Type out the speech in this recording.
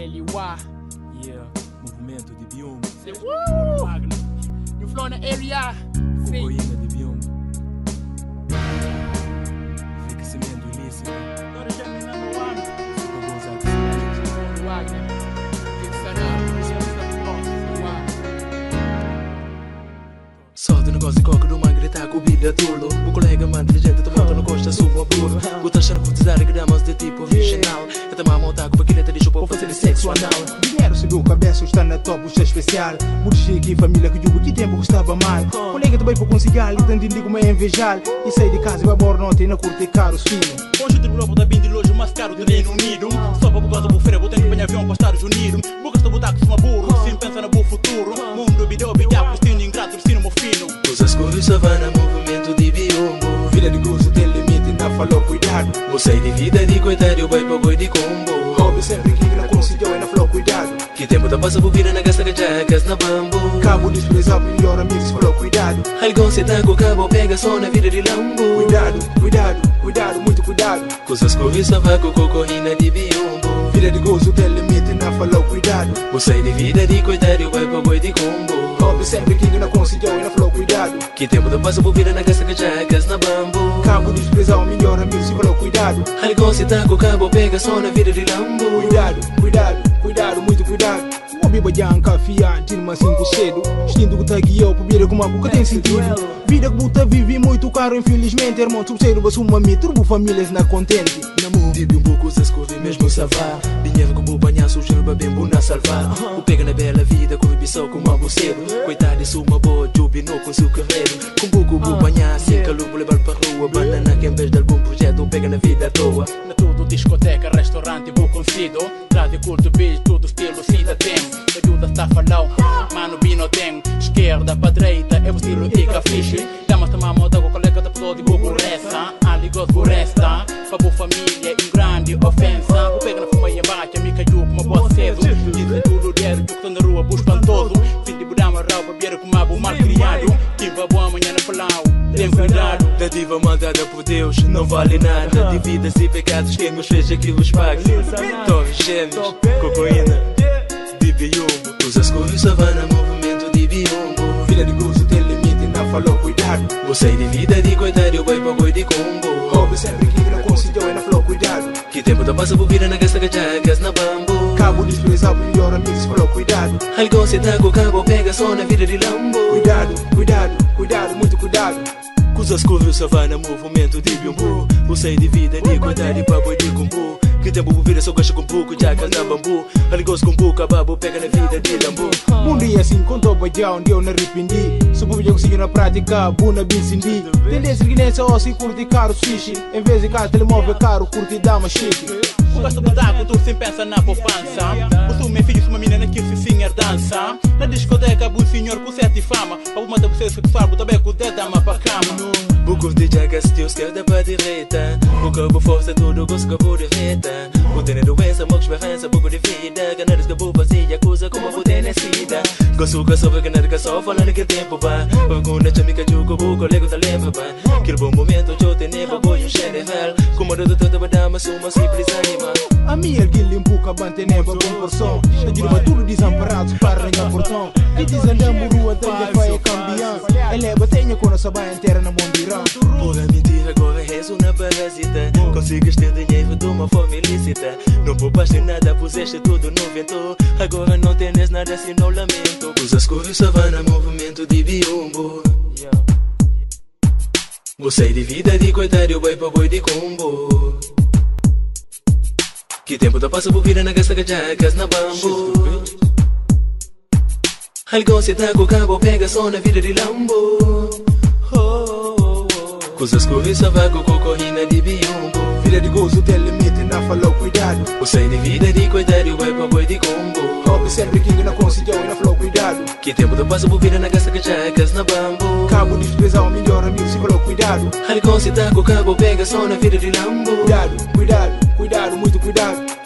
LY. Yeah, movimento de Biombo. Say woo! You flow in the area. Say Cocaína de Biombo. Enriquecimento ilícito. Wagner. Solta o negócio de coca do mangue, tá com vida tudo. O colega manda de gente, tomando no costa, sua burro. O taxando com desar gramas de tipo original. Até mamão tá com paquileta de chupa, fazer sexo anal. Dinheiro subiu cabeça, está na top, o especial. Muito chique e família que digo que tempo gostava mal. Colega também para conseguir, e tanto digo me invejar. E saí de casa e vai embora ontem na curta e caros fino. Hoje de Europa da bem de longe, mais caro do Reino Unido. Só para por do feira, vou ter que apanhar avião para Estados Unidos. Bocas de botar com uma burro, sim pensa no bom futuro. Mundo bideu, bideu, destino ingrato, destino meu fino. Coisas cores, savana, movimento de Biombo. Vida de gozo tem limite, ainda falou cuidado. Você de vida de coitado, vai para boi de combo. Hobby sempre que não conseguiu, ainda falou cuidado. Que tempo da passa por vida na gasta gajacas na bambu. Cabo desprezar, melhor amigos, falou cuidado. Algon se tá com o cabo, pega só na vida de lambo. Cuidado, cuidado, cuidado, muito cuidado. Coisas cores, savaco, cocorrina de Biombo. Vida de gozo tem limite, ainda falou cuidado. Você de vida de coitado, vai para boi de combo. Hobby sempre que não conseguiu, ainda falou cuidado. Que tempo da passa por vida na gasta gajacas na bambu. Cabo desprezar, melhor amigos, falou cuidado. Algon se tá com o cabo, pega só na vida de lambo. Cuidado, cuidado, cuidado, muito cuidado. Uma biba janca, fia, tira uma 5 cedo. Instinto que tá guiou, por vida com uma boca tem sentido. Vida que buta vive muito caro, infelizmente. Irmão, subceiro, você uma mim, turbo famílias na contente. De Biombo, coisas correm mesmo salvar. Dinheiro que vou banhar, surgindo pra bem na salvar. O pega na bela vida, com ambição com uma buceiro. Coitado de suma boa, jubinou com seu carreiro. Com buco, vou banhar, sem calor, vou levar pra rua. Banana que em vez de algum projeto, pega na vida à toa. na tudo, discoteca, restaurante, vou consigo. Rádio, curto, beijo, tudo estilo, cida tem. Ajuda, está falão, mano, bino tem. Esquerda pra direita, é o estilo e cafiche. Dama, tá mamota, com colega da pessoa de Google resta. Ali, gosto, resta. Pra boa família, em grande ofensa. O pega na fuma e embaixo, me caiu com uma boa cedo. Dizem tudo, dinheiro, que tô na rua, busco espantoso. Fim de budama, rauba, beira com uma boa mal criado. Quem vai boa amanhã na falau, tem cuidado. Da diva mandada por Deus, não vale nada. De vidas e pecados, quem nos fez aqui os paga. Torres gêmeos, cocaína de Biombo. Coisas cores, savana, movimento de Biombo. Vida de gozo tem limite, ainda falou cuidado. Você de vida de coitado, vai pra boi de combo. Hobby sempre que não conseguiu, ainda falou cuidado. Que tempo da passa por vida na gasta gajacas na bambu. Cabo desprezar, melhor amigos, falou cuidado. Algon se tá com o cabo, pega só na vida de lambo. Cuidado, cuidado, cuidado, muito cuidado. Coisas cores, savana, movimento de Biombo. Você de vida de coitado, pra boi de combo. Que tempo por vida só gosta com buco, jacas na bambu. Algon com buco, babo, pega na vida de lambu. Um dia assim, contou o bajão, onde eu não arrependi. Se o povo conseguir na prática, buna bem senti. Tendência que nessa osso e curte caro sushi. Em vez de cá, telemóvel caro, curte dama chique. O gasto do taco, tu sem pensa na poupança. O seu meu filho, uma menina que se sim dança. Na discoteca, o senhor com sete fama. A uma da você sexual, o também com dedo dama pra cama. Buco de jacas, teu esquerda pra direita. O cabo força, tudo gosto que vou de reta. O ter doença, mox berrança, pouco de vida. Ganares que vou fazer, acusa como vou ter nascida. Gosto que só vai ganar que só falando que tempo vai. Alguna chamica jugo, o colega da lembra vai. Que bom momento, eu tenho neva, vou um general. Como a do toda badama, sou uma simples animal. A minha erguilha empuca, bante neva, bom porção. A dirma tudo desamparado, para ranhar portão. Que desandamos rua, tanga vai cambiar. Eleva, tenha com a sabá inteira na mão de irã. Porra, mentira, agora és uma parasita. Consegues ter dinheiro de uma forma ilícita. Não poupaste nada, puseste tudo no vento. Agora não tens nada, se não lamento. Coisas cores, savana, movimento de Biombo. Você de vida de coitado, vai pra boi de combo. Que tempo da passa por vida na gasta gajacas na bambu. Algon se tá com o cabo, pega só na vida de lambo. Coisas cores, savaco, cocorrina de Biombo. Vida de gozo tem limite, ainda falou cuidado. Você de vida de coitado, vai pra boi de combo. Hobby sempre que não conseguiu, ainda falou cuidado. Que tempo da passa por vida na gasta gajacas na bambu. Cabo desprezar, o melhor amigo, se falou cuidado. Algon se tá com o cabo, pega só na vida de lambo. Cuidado, cuidado, cuidado, muito cuidado.